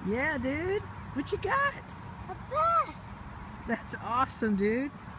Yeah, dude. What you got? A bass. That's awesome, dude.